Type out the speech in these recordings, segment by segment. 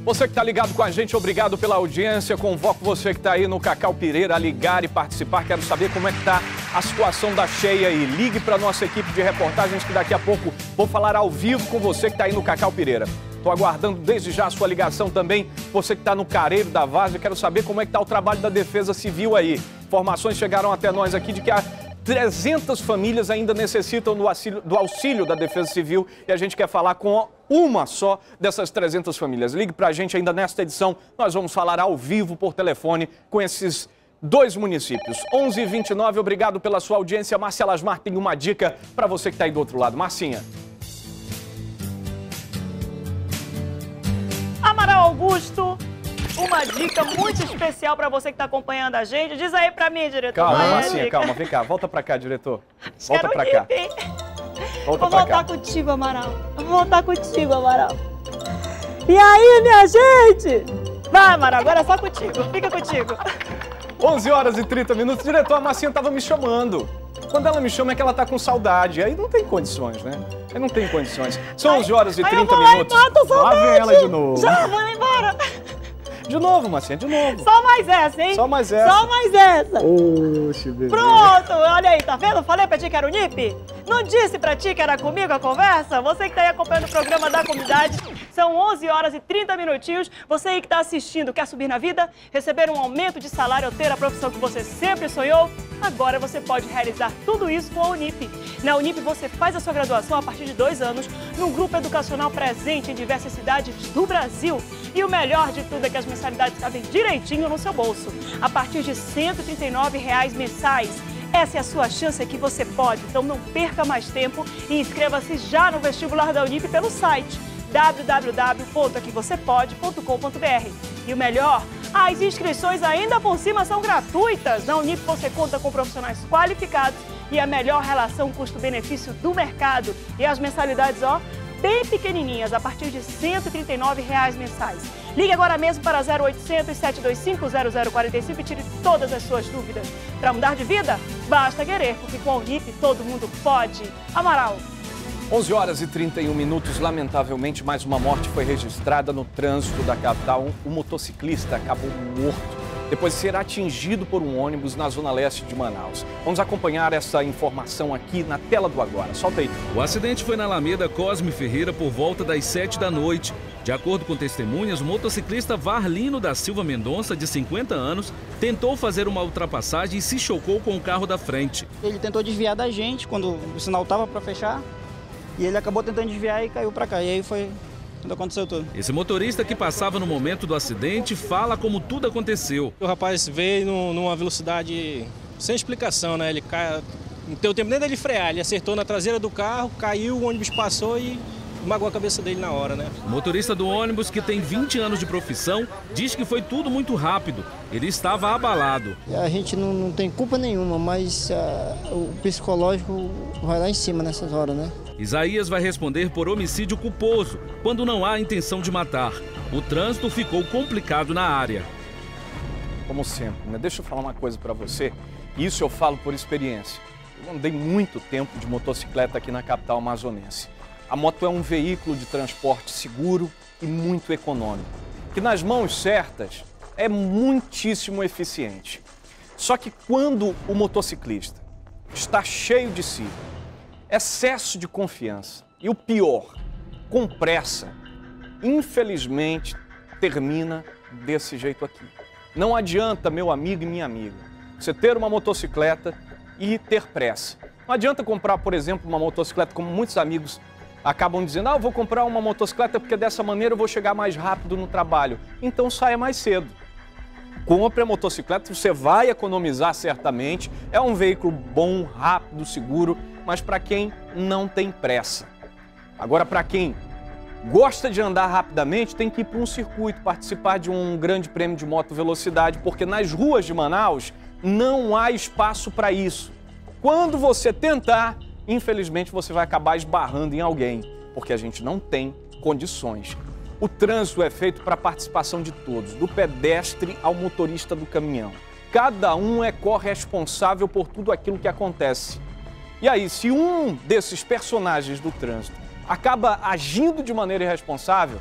Você que está ligado com a gente, obrigado pela audiência. Convoco você que está aí no Cacau Pireira a ligar e participar. Quero saber como é que está a situação da cheia aí. Ligue para a nossa equipe de reportagens que daqui a pouco vou falar ao vivo com você que está aí no Cacau Pireira. Estou aguardando desde já a sua ligação também. Você que está no Careiro da Várzea, quero saber como é que está o trabalho da Defesa Civil aí. Informações chegaram até nós aqui de que há 300 famílias ainda necessitam do auxílio da Defesa Civil e a gente quer falar com uma só dessas 300 famílias. Ligue para a gente ainda nesta edição, nós vamos falar ao vivo por telefone com esses dois municípios. 11h29, obrigado pela sua audiência. Márcia Lasmar tem uma dica para você que está aí do outro lado. Marcinha. Amaral Augusto, uma dica muito especial para você que está acompanhando a gente. Diz aí para mim, diretor. Calma, Marcinha, calma. Vem cá, volta para cá, diretor. Volta para cá. Vou voltar contigo, Amaral. Vou voltar contigo, Amaral. E aí, minha gente? Vai, Amaral, agora é só contigo. Fica contigo. 11h30. Diretor, a Marcinha estava me chamando. Quando ela me chama é que ela está com saudade. Aí não tem condições, né? Aí não tem condições. São 11h30. Lá vem ela de novo. Já, vou embora. De novo, Marcinha, de novo. Só mais essa, hein? Só mais essa. Só mais essa. Oxe, bebê. Pronto, olha aí, tá vendo? Falei pra ti que era o NIP? Não disse pra ti que era comigo a conversa? Você que tá aí acompanhando o programa da comunidade, são 11h30. Você aí que tá assistindo, quer subir na vida? Receber um aumento de salário ou ter a profissão que você sempre sonhou? Agora você pode realizar tudo isso com a Unip. Na Unip você faz a sua graduação a partir de 2 anos, num grupo educacional presente em diversas cidades do Brasil. E o melhor de tudo é que as mensalidades cabem direitinho no seu bolso, a partir de R$ 139 mensais. Essa é a sua chance que você pode, então não perca mais tempo e inscreva-se já no vestibular da Unip pelo site www.aquivocepode.com.br. E o melhor, as inscrições ainda por cima são gratuitas. Na Unip você conta com profissionais qualificados e a melhor relação custo-benefício do mercado. E as mensalidades, ó, bem pequenininhas, a partir de R$ 139 mensais. Ligue agora mesmo para 0800 725 0045 e tire todas as suas dúvidas. Para mudar de vida, basta querer, porque com a Unip todo mundo pode. Amaral. 11h31. Lamentavelmente, mais uma morte foi registrada no trânsito da capital. Um motociclista acabou morto depois de ser atingido por um ônibus na zona leste de Manaus. Vamos acompanhar essa informação aqui na tela do Agora. Solta aí. O acidente foi na Alameda Cosme Ferreira por volta das 7 da noite. De acordo com testemunhas, o motociclista Varlino da Silva Mendonça, de 50 anos, tentou fazer uma ultrapassagem e se chocou com o carro da frente. Ele tentou desviar da gente quando o sinal estava para fechar e ele acabou tentando desviar e caiu para cá. E aí foi quando aconteceu tudo. Esse motorista que passava no momento do acidente fala como tudo aconteceu. O rapaz veio numa velocidade sem explicação, né? Ele não deu tempo nem dele frear, ele acertou na traseira do carro, caiu, o ônibus passou e magoou a cabeça dele na hora, né? O motorista do ônibus, que tem 20 anos de profissão, diz que foi tudo muito rápido. Ele estava abalado. A gente não tem culpa nenhuma, mas o psicológico vai lá em cima nessas horas, né? Isaías vai responder por homicídio culposo, quando não há intenção de matar. O trânsito ficou complicado na área. Como sempre, né? Deixa eu falar uma coisa para você. Isso eu falo por experiência. Eu andei muito tempo de motocicleta aqui na capital amazonense. A moto é um veículo de transporte seguro e muito econômico, que nas mãos certas é muitíssimo eficiente. Só que quando o motociclista está cheio de si, excesso de confiança e o pior, com pressa, infelizmente termina desse jeito aqui. Não adianta, meu amigo e minha amiga, você ter uma motocicleta e ter pressa. Não adianta comprar, por exemplo, uma motocicleta, como muitos amigos acabam dizendo, eu vou comprar uma motocicleta porque dessa maneira eu vou chegar mais rápido no trabalho. Então saia mais cedo. Compre a motocicleta, você vai economizar certamente. É um veículo bom, rápido, seguro, mas para quem não tem pressa. Agora, para quem gosta de andar rapidamente, tem que ir para um circuito, participar de um grande prêmio de moto velocidade, porque nas ruas de Manaus não há espaço para isso. Quando você tentar, infelizmente você vai acabar esbarrando em alguém, porque a gente não tem condições. O trânsito é feito para a participação de todos, do pedestre ao motorista do caminhão. Cada um é corresponsável por tudo aquilo que acontece. E aí, se um desses personagens do trânsito acaba agindo de maneira irresponsável,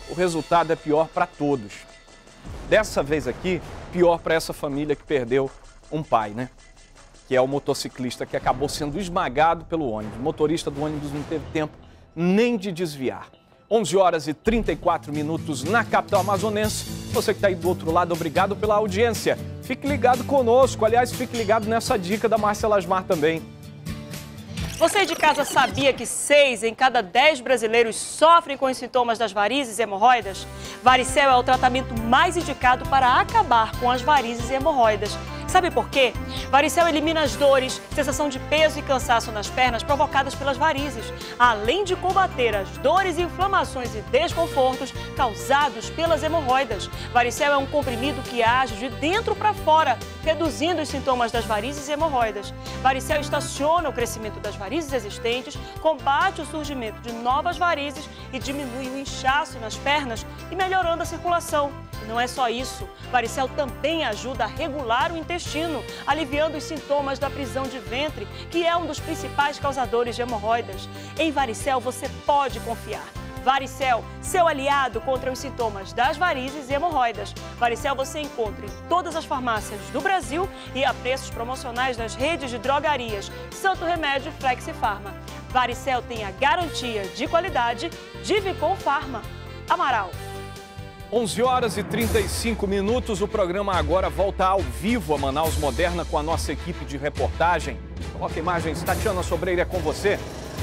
o resultado é pior para todos. Dessa vez aqui, pior para essa família que perdeu um pai, né? Que é o motociclista que acabou sendo esmagado pelo ônibus. O motorista do ônibus não teve tempo nem de desviar. 11 horas e 34 minutos na capital amazonense. Você que está aí do outro lado, obrigado pela audiência. Fique ligado conosco. Aliás, fique ligado nessa dica da Márcia Lasmar também. Você de casa sabia que 6 em cada 10 brasileiros sofrem com os sintomas das varizes e hemorroidas? Varicel é o tratamento mais indicado para acabar com as varizes e hemorroidas. Sabe por quê? Varicel elimina as dores, sensação de peso e cansaço nas pernas provocadas pelas varizes, além de combater as dores, inflamações e desconfortos causados pelas hemorroidas. Varicel é um comprimido que age de dentro para fora, reduzindo os sintomas das varizes e hemorroidas. Varicel estaciona o crescimento das varizes existentes, combate o surgimento de novas varizes e diminui o inchaço nas pernas e melhorando a circulação. E não é só isso, Varicel também ajuda a regular o intestino, aliviando os sintomas da prisão de ventre, que é um dos principais causadores de hemorroidas. Em Varicel você pode confiar. Varicel, seu aliado contra os sintomas das varizes e hemorroidas. Varicel você encontra em todas as farmácias do Brasil e a preços promocionais nas redes de drogarias Santo Remédio e Flexifarma. Varicel tem a garantia de qualidade de Vicom Pharma. Amaral. 11 horas e 35 minutos, o programa agora volta ao vivo a Manaus Moderna com a nossa equipe de reportagem. Coloca imagens, Tatiana Sobreira, é com você.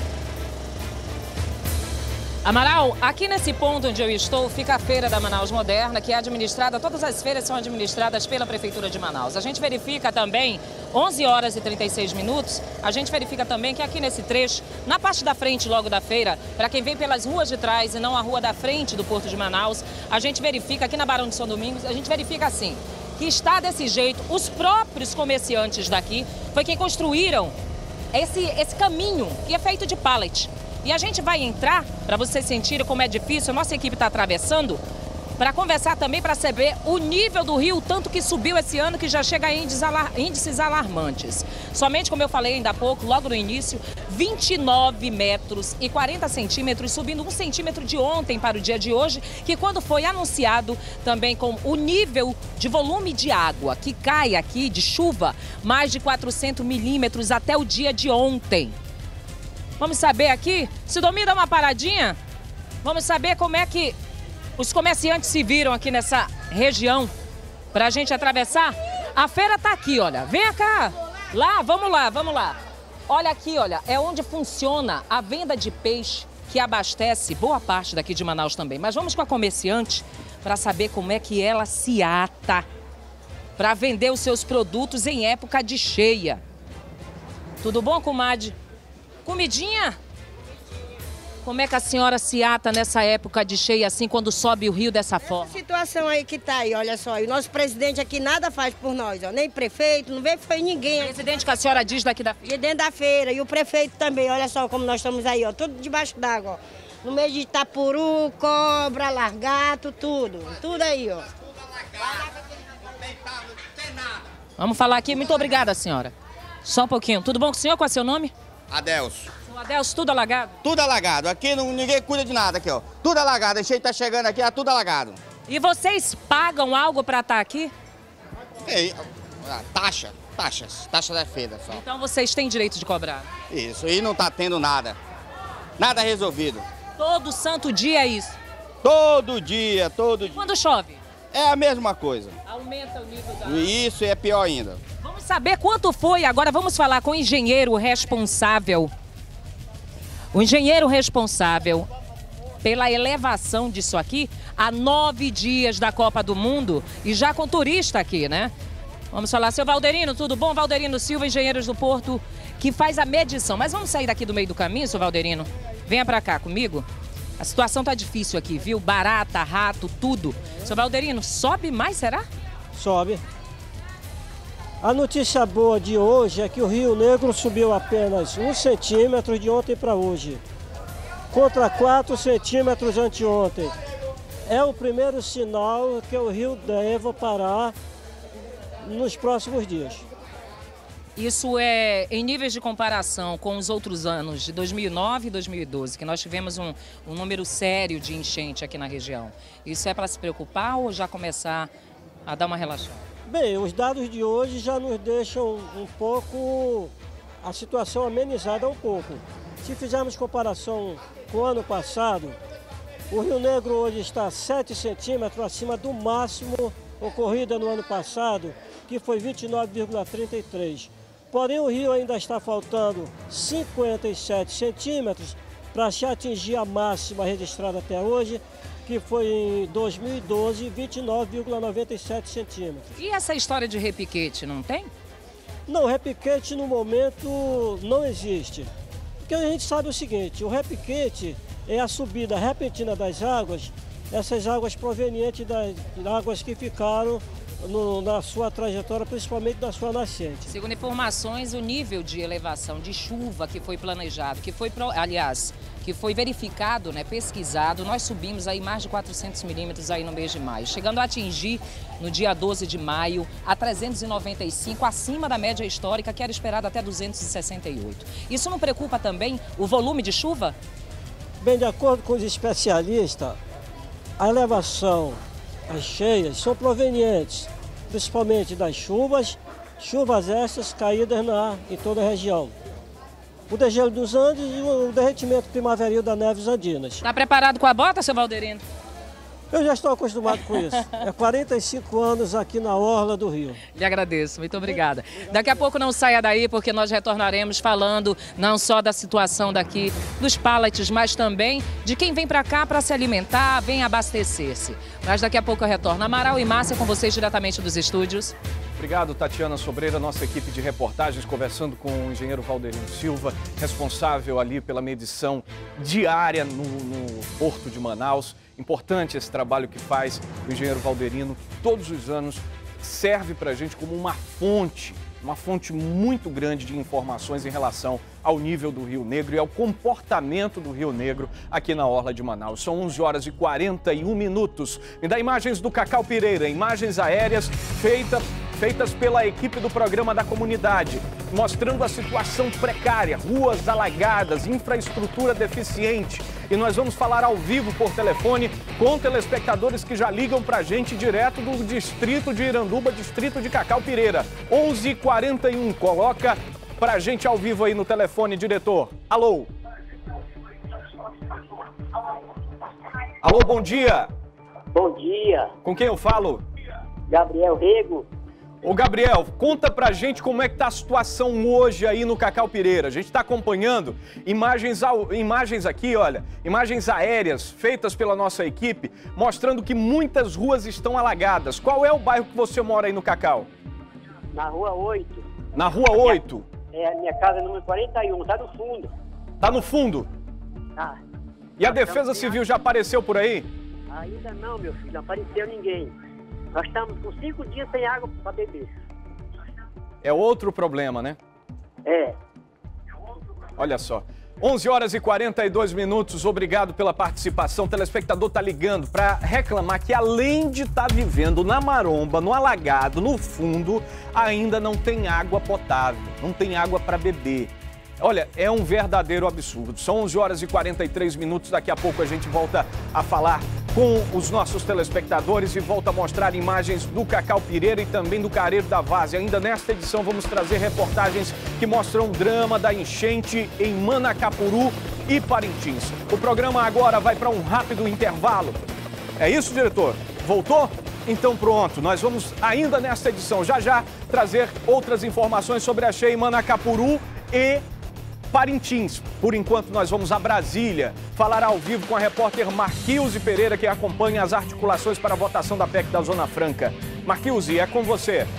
Amaral, aqui nesse ponto onde eu estou fica a Feira da Manaus Moderna, que é administrada, todas as feiras são administradas pela Prefeitura de Manaus. A gente verifica também, 11 horas e 36 minutos, a gente verifica também que aqui nesse trecho, na parte da frente logo da feira, para quem vem pelas ruas de trás e não a rua da frente do Porto de Manaus, a gente verifica aqui na Barão de São Domingos, a gente verifica assim, que está desse jeito, os próprios comerciantes daqui, foi quem construíram esse caminho que é feito de pallet. E a gente vai entrar, para vocês sentirem como é difícil, a nossa equipe está atravessando, para conversar também, para saber o nível do rio, tanto que subiu esse ano, que já chega a índices alarmantes. Somente, como eu falei ainda há pouco, logo no início, 29 metros e 40 centímetros, subindo 1 centímetro de ontem para o dia de hoje, que quando foi anunciado também com o nível de volume de água que cai aqui, de chuva, mais de 400 milímetros até o dia de ontem. Vamos saber aqui, Sidomir, dá uma paradinha, vamos saber como é que os comerciantes se viram aqui nessa região para a gente atravessar. A feira tá aqui, olha, vem cá, lá, vamos lá, vamos lá. Olha aqui, olha, é onde funciona a venda de peixe que abastece boa parte daqui de Manaus também. Mas vamos com a comerciante para saber como é que ela se ata para vender os seus produtos em época de cheia. Tudo bom, comadre? Comidinha? Como é que a senhora se ata nessa época de cheia, assim, quando sobe o rio dessa forma? Essa situação aí que tá aí, olha só, e o nosso presidente aqui nada faz por nós, ó, nem prefeito, não veio foi ninguém. O presidente que a senhora diz daqui da feira? De dentro da feira, e o prefeito também, olha só como nós estamos aí, ó, tudo debaixo d'água, ó. No meio de tapuru, cobra, largato, tudo aí, ó. Vamos falar aqui, muito obrigada, senhora. Só um pouquinho. Tudo bom com o senhor? Qual é o seu nome? Adelso. Adelso, tudo alagado? Tudo alagado. Aqui ninguém cuida de nada aqui, ó. Tudo alagado. A gente tá chegando aqui, é tudo alagado. E vocês pagam algo para estar aqui? E, taxas da feira só. Então vocês têm direito de cobrar? Isso, e não tá tendo nada. Nada resolvido. Todo santo dia é isso? Todo dia, todo dia. Quando chove? É a mesma coisa. Aumenta o nível da... Isso é pior ainda. Vamos saber quanto foi, agora vamos falar com o engenheiro responsável. O engenheiro responsável pela elevação disso aqui há 9 dias da Copa do Mundo e já com turista aqui, né? Vamos falar, seu Valderino, tudo bom? Valderino Silva, Engenheiros do Porto, que faz a medição. Mas vamos sair daqui do meio do caminho, seu Valderino? Venha pra cá comigo. A situação tá difícil aqui, viu? Barata, rato, tudo. Seu Valderino, sobe mais, será? Sobe. A notícia boa de hoje é que o Rio Negro subiu apenas 1 centímetro de ontem para hoje, contra 4 centímetros anteontem. É o primeiro sinal que o rio deve parar nos próximos dias. Isso é em níveis de comparação com os outros anos, de 2009 e 2012, que nós tivemos um número sério de enchente aqui na região. Isso é para se preocupar ou já começar a dar uma relaxada? Bem, os dados de hoje já nos deixam um pouco, a situação amenizada um pouco. Se fizermos comparação com o ano passado, o Rio Negro hoje está 7 centímetros acima do máximo ocorrido no ano passado, que foi 29,33. Porém, o rio ainda está faltando 57 centímetros para se atingir a máxima registrada até hoje, que foi em 2012, 29,97 centímetros. E essa história de repiquete, não tem? Não, repiquete no momento não existe. Porque a gente sabe o seguinte, o repiquete é a subida repentina das águas, essas águas provenientes das águas que ficaram na sua trajetória, principalmente na sua nascente. Segundo informações, o nível de elevação de chuva que foi planejado, que foi verificado, né, pesquisado, nós subimos aí mais de 400 milímetros aí no mês de maio, chegando a atingir no dia 12 de maio a 395, acima da média histórica que era esperada até 268. Isso não preocupa também o volume de chuva? Bem, de acordo com os especialistas, a elevação, as cheias, são provenientes principalmente das chuvas essas caídas em toda a região. O degelo dos Andes e o derretimento primaveril das neves andinas. Está preparado com a bota, seu Valderino? Eu já estou acostumado com isso. É 45 anos aqui na orla do Rio. Lhe agradeço, muito obrigada. Daqui a pouco não saia daí, porque nós retornaremos falando não só da situação daqui dos pallets, mas também de quem vem para cá para se alimentar, vem abastecer-se. Mas daqui a pouco eu retorno. Amaral e Márcia com vocês diretamente dos estúdios. Obrigado, Tatiana Sobreira, nossa equipe de reportagens, conversando com o engenheiro Valderino Silva, responsável ali pela medição diária no Porto de Manaus. Importante esse trabalho que faz o engenheiro Valderino, todos os anos serve para a gente como uma fonte muito grande de informações em relação ao nível do Rio Negro e ao comportamento do Rio Negro aqui na orla de Manaus. São 11 horas e 41 minutos. Me dá imagens do Cacau Pireira, imagens aéreas feitas pela equipe do programa da comunidade, mostrando a situação precária, ruas alagadas, infraestrutura deficiente. E nós vamos falar ao vivo por telefone com telespectadores que já ligam pra gente direto do distrito de Iranduba, distrito de Cacau Pireira. 11h41, coloca pra gente ao vivo aí no telefone, diretor. Alô? Alô, bom dia. Bom dia. Com quem eu falo? Gabriel Rego. Ô Gabriel, conta pra gente como é que tá a situação hoje aí no Cacau Pireira. A gente tá acompanhando imagens aqui, olha, imagens aéreas feitas pela nossa equipe, mostrando que muitas ruas estão alagadas. Qual é o bairro que você mora aí no Cacau? Na Rua 8. Na Rua 8? A minha casa é número 41, tá no fundo. Tá no fundo? Tá. E a Defesa Civil já apareceu por aí? Ainda não, meu filho, não apareceu ninguém. Nós estamos com 5 dias sem água para beber. É outro problema, né? É. Olha só. 11 horas e 42 minutos, obrigado pela participação. O telespectador está ligando para reclamar que além de estar vivendo na maromba, no alagado, no fundo, ainda não tem água potável, não tem água para beber. Olha, é um verdadeiro absurdo. São 11 horas e 43 minutos, daqui a pouco a gente volta a falar com os nossos telespectadores e volta a mostrar imagens do Cacau Pireira e também do Careiro da Várzea. Ainda nesta edição vamos trazer reportagens que mostram o drama da enchente em Manacapuru e Parintins. O programa agora vai para um rápido intervalo. É isso, diretor? Voltou? Então pronto, nós vamos ainda nesta edição, já trazer outras informações sobre a cheia em Manacapuru e Parintins. Por enquanto, nós vamos a Brasília falar ao vivo com a repórter Marquilze Pereira, que acompanha as articulações para a votação da PEC da Zona Franca. Marquilze, é com você.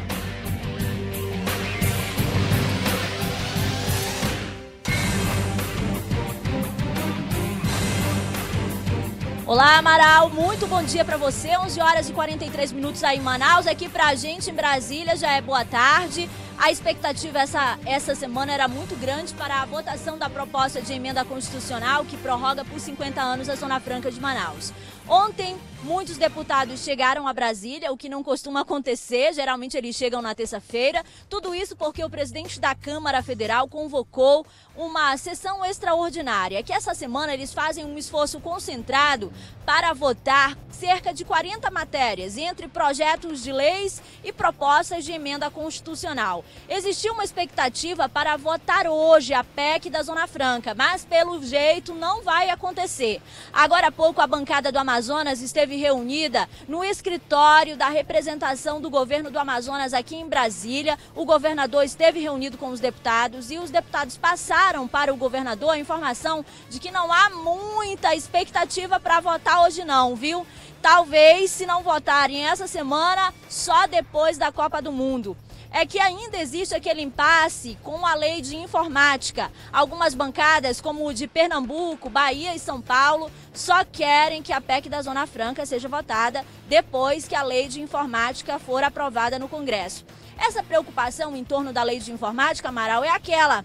Olá, Amaral, muito bom dia para você. 11 horas e 43 minutos aí em Manaus. Aqui pra gente em Brasília já é boa tarde. A expectativa essa semana era muito grande para a votação da proposta de emenda constitucional que prorroga por 50 anos a Zona Franca de Manaus. Ontem, muitos deputados chegaram a Brasília, o que não costuma acontecer, geralmente eles chegam na terça-feira. Tudo isso porque o presidente da Câmara Federal convocou uma sessão extraordinária, que essa semana eles fazem um esforço concentrado para votar cerca de 40 matérias, entre projetos de leis e propostas de emenda constitucional. Existia uma expectativa para votar hoje a PEC da Zona Franca, mas pelo jeito não vai acontecer. Agora há pouco a bancada do Amazonas esteve reunida no escritório da representação do governo do Amazonas aqui em Brasília. O governador esteve reunido com os deputados e os deputados passaram para o governador a informação de que não há muita expectativa para votar hoje não, viu? Talvez, se não votarem essa semana, só depois da Copa do Mundo. É que ainda existe aquele impasse com a lei de informática. Algumas bancadas, como o de Pernambuco, Bahia e São Paulo, só querem que a PEC da Zona Franca seja votada depois que a lei de informática for aprovada no Congresso. Essa preocupação em torno da lei de informática, Amaral, é aquela: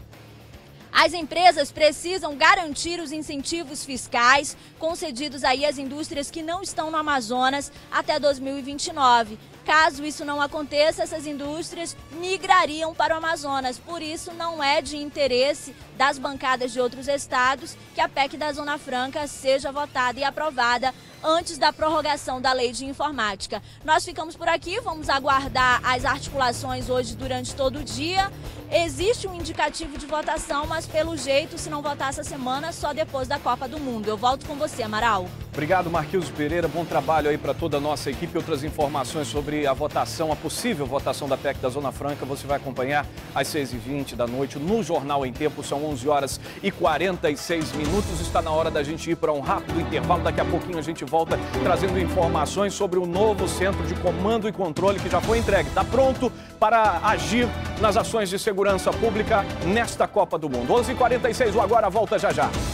as empresas precisam garantir os incentivos fiscais concedidos aí às indústrias que não estão no Amazonas até 2029. Caso isso não aconteça, essas indústrias migrariam para o Amazonas. Por isso, não é de interesse das bancadas de outros estados que a PEC da Zona Franca seja votada e aprovada antes da prorrogação da lei de informática. Nós ficamos por aqui, vamos aguardar as articulações hoje durante todo o dia. Existe um indicativo de votação, mas pelo jeito, se não votar essa semana, só depois da Copa do Mundo. Eu volto com você, Amaral. Obrigado, Marquilson Pereira. Bom trabalho aí para toda a nossa equipe. Outras informações sobre a votação, a possível votação da PEC da Zona Franca, você vai acompanhar às 6h20 da noite no Jornal em Tempo. São 11 horas e 46 minutos. Está na hora da gente ir para um rápido intervalo. Daqui a pouquinho a gente volta trazendo informações sobre o novo centro de comando e controle que já foi entregue. Está pronto para agir nas ações de segurança pública nesta Copa do Mundo. 11h46, o Agora volta já já.